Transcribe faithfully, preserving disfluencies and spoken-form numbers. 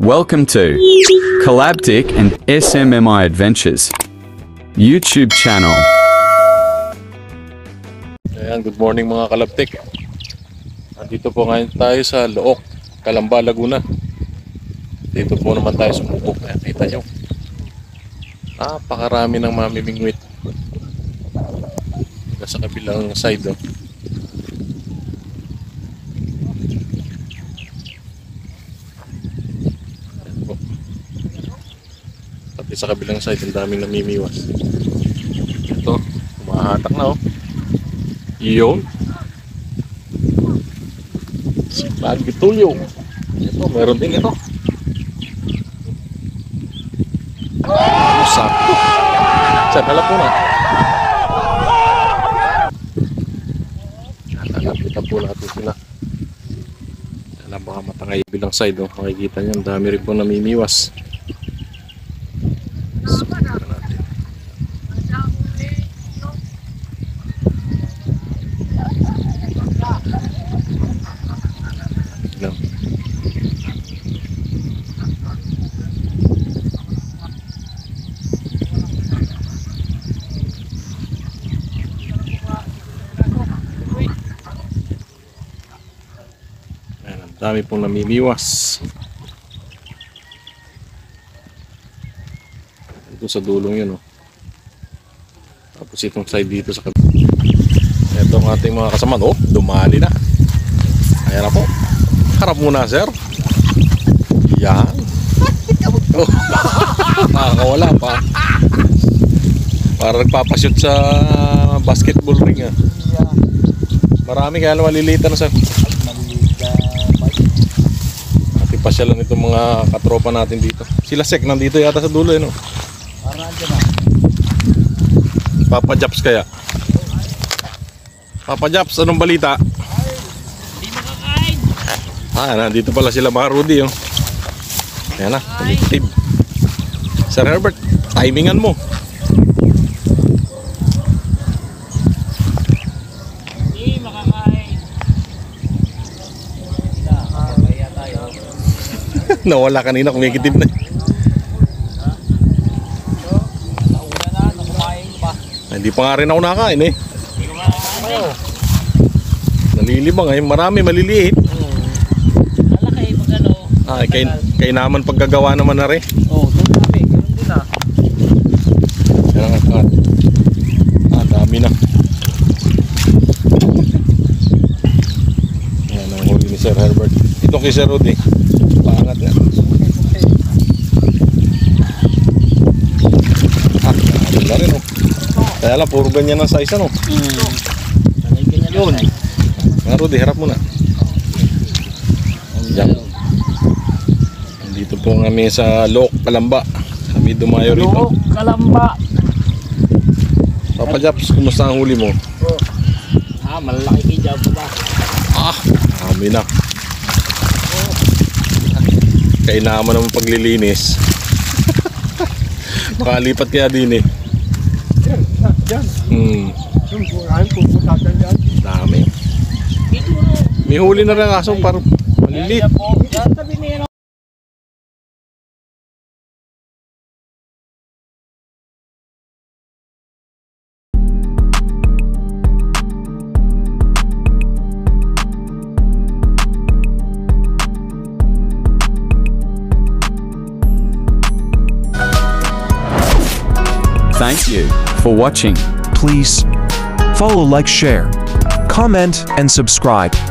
Welcome to Collabtic and S M M I Adventures YouTube channel. Ayan, good morning mga Kalabtik. Nandito po ngayon tayo sa Look, Calamba, Laguna. Dito po naman tayo sumubok. Ayan, kita nyo. Napakarami ng mamimingwit. Nasa kabilang side. Oh. Pati sa kabilang side, ang daming namimiwas. Ito, kumahatak na oh. Iyon. Si Pagitulyo. Ito, meron din ito. Ano sakto? Saan, halap po na. Lalapitan po natin sila. Alam, baka matangay bilang side. Oh. Makikita nyo, ang dami rin po namimiwas. Subukan natin. No. Ayan, ang dami pong namimiwas. Ito sa dulong yun oh. Tapos itong side dito sa kabila. Ito ang ating mga kasama. Oh, dumali na. Ayan na po. Harap muna sir. Yan. Oh. Nakakawala pa. Para nagpapashoot sa basketball ring ah. Marami kaya na malilitan na sir. At ipasyalan itong mga katropa natin dito. Sila Sek nandito yata sa dulo eh no. Papa Japs kaya. Papa Japs, anong balita? Ah, nandito pala sila mga Rudy oh. Ayan na, collective. Sir Herbert, timingan mo. Hindi makakain. Nakakaya tayo. Nawala kanina, kumikitim na. Nauna na, nakumain pa. Hindi pa nga rin ako nakain eh. Hindi ko makakain. Nalilibang eh, marami maliliit. Malaki pag ano. Ah, kay, kay naman paggagawa naman na rin. Oo, doon namin. Ganun din ah. Yan ang at. Ah, dami na. Yan ang huli ni Sir Herbert. Ito kay Sir Rudy. Paangat nga. Ah, dami na rin oh. Kaya lang, puro ganyan ang size ano. Hmm. Ganyan yun. Mga Rudy, harap muna. Yan. Dito po kami sa Look, Calamba. Kami dumayo rito. Look, Calamba. Papa Japs, kumusta ang huli mo? Oh. Ah, malalaki kay Jab ba? Ah, kami na. Kainaman naman paglilinis. Makalipat kaya din eh. Hmm. Dami. May huli na rin aso parang malilit. Yan sabi niya. Thank you for watching. Please follow, like, share, comment, and subscribe.